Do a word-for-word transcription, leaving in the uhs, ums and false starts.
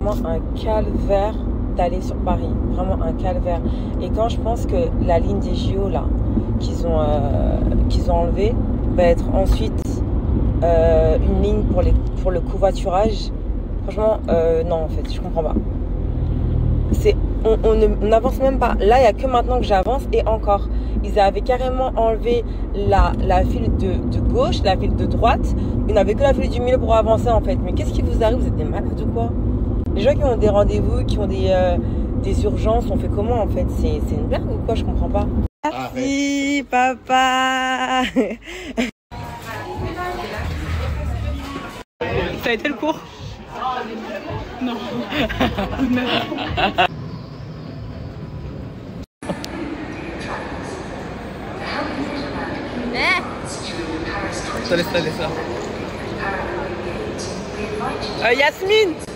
vraiment un calvaire d'aller sur Paris. Vraiment un calvaire. Et quand je pense que la ligne des J O là, qu'ils ont, euh, qu'ils ont enlevée, va être ensuite euh, une ligne pour, les, pour le covoiturage, franchement, euh, non, en fait, je comprends pas. C'est, on, on n'avance même pas. Là, il n'y a que maintenant que j'avance et encore. Ils avaient carrément enlevé la, la file de, de gauche, la file de droite. Ils n'avaient que la file du milieu pour avancer en fait. Mais qu'est-ce qui vous arrive? Vous êtes des malades ou quoi? Les gens qui ont des rendez-vous, qui ont des, euh, des urgences, on fait comment en fait? C'est, c'est une blague ou quoi? Je comprends pas. Merci papa. Ça a été le cours? Non. Ça laisse ça, laisse ça. Euh, Yasmine.